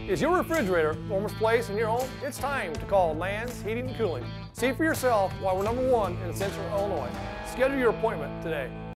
Is your refrigerator the warmest place in your home? It's time to call Lanz Heating and Cooling. See for yourself why we're #1 in Central Illinois. Schedule your appointment today.